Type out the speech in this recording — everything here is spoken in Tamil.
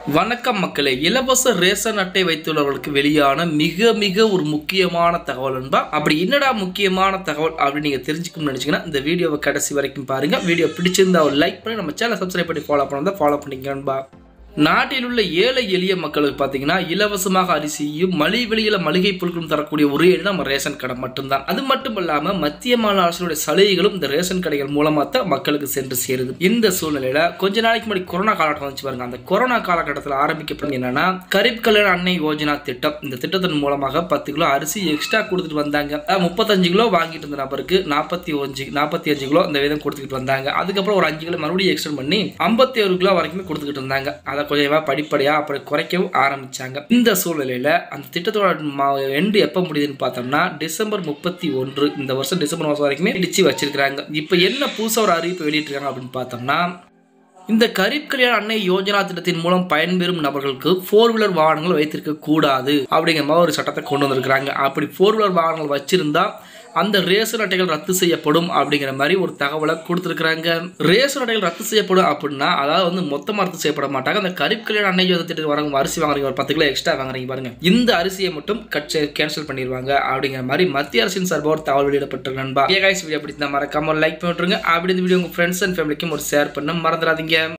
வணக்கம் மக்களே. இலவச ரேஷன் அட்டை வைத்துள்ளவர்களுக்கு வெளியான மிக மிக ஒரு முக்கியமான தகவல் நண்பா. அப்படி என்னடா முக்கியமான தகவல் அப்படின்னு நீங்க தெரிஞ்சுக்கணும்னு நினைச்சீங்கன்னா இந்த வீடியோவை கடைசி வரைக்கும் பாருங்க. வீடியோ பிடிச்சிருந்தா ஒரு லைக் பண்ணி நம்ம சேனலை சப்ஸ்கிரைப் பண்ணி ஃபாலோ பண்ணிக்க நண்பா. நாட்டில் உள்ள ஏழை எளிய மக்களுக்கு பார்த்தீங்கன்னா இலவசமாக அரிசியும் மலிவு விலையில மளிகை பொருட்களும் தரக்கூடிய ஒரே இடம் நம்ம ரேஷன் கடை மட்டும்தான். அது மட்டும் இல்லாம மத்திய மாநில அரசுடைய சலுகைகளும் இந்த ரேஷன் கடைகள் மூலமா தான் மக்களுக்கு சென்று சேருது. இந்த சூழ்நிலையில கொஞ்ச நாளைக்கு முன்னாடி கொரோனா காலகட்டம் வந்துச்சு பாருங்க. அந்த கொரோனா காலகட்டத்தில் ஆரம்பிக்கப்படும் என்னன்னா கரீப் கல்யாண அன்னை யோஜனா திட்டம். இந்த திட்டத்தின் மூலமாக 10 கிலோ அரிசி எக்ஸ்ட்ரா கொடுத்துட்டு வந்தாங்க. 35 கிலோ வாங்கிட்டு இருந்த நபருக்கு 45 கிலோ இந்த விதம் கொடுத்துக்கிட்டு வந்தாங்க. அதுக்கப்புறம் ஒரு 5 கிலோ மறுபடியும் எக்ஸ்டெண்ட் பண்ணி 51 கிலோ வரைக்குமே கொடுத்துக்கிட்டு இருந்தாங்க. அதை கொஞ்சமா படிப்படியா அப்படி குறைக்கவும் ஆரம்பிச்சாங்க. இந்த சூழ்நிலையில அந்த திட்டத்தோட எண்டு எப்ப முடியுதுன்னு பார்த்தோம்னா டிசம்பர் 31 இந்த வருஷம் டிசம்பர் மாசம் வரைக்குமே இடிச்சு வச்சிருக்காங்க. இப்ப என்ன புதுசா ஒரு அறிவிப்பு வெளியிட்டிருக்காங்க அப்படின்னு பார்த்தோம்னா இந்த கரீப் கல்யாண அன்னை யோஜனா திட்டத்தின் மூலம் பயன்பெறும் நபர்களுக்கு 4 வீலர் வாகனங்கள் வைத்திருக்க கூடாது அப்படிங்கிற மாதிரி ஒரு சட்டத்தை கொண்டு வந்திருக்கிறாங்க. அப்படி 4 வீலர் வாகனங்கள் வச்சிருந்தா அந்த ரேஷன் அட்டைகள் ரத்து செய்யப்படும் அப்படிங்கிற மாதிரி ஒரு தகவலை கொடுத்துருக்காங்க. ரேஷன் அட்டைகள் ரத்து செய்யப்படும் அப்படின்னா அதாவது மொத்தமாக ரத்து செய்யப்பட மாட்டாங்க. அந்த கரீப் கல்யாண அன்னை யோஜனா திட்டத்துக்கு வரவங்க அரிசி வாங்குறீங்க, ஒரு 10 கிலோ எக்ஸ்ட்ரா வாங்குறீங்க பாருங்க, இந்த அரிசியை மட்டும் கேன்சல் பண்ணிடுவாங்க அப்படிங்கிற மாதிரி மத்திய அரசின் சார்பாக ஒரு தகவல் வெளியிடப்பட்டிருக்கு நண்பா. வீடியோ பிடிச்சா மறக்காம லைக் பண்ணிட்டுருங்க. அப்படி இந்த வீடியோ உங்க ஃப்ரெண்ட்ஸ் அண்ட் ஃபேமிலிக்கும் ஒரு ஷேர் பண்ண மறந்துடாதீங்க.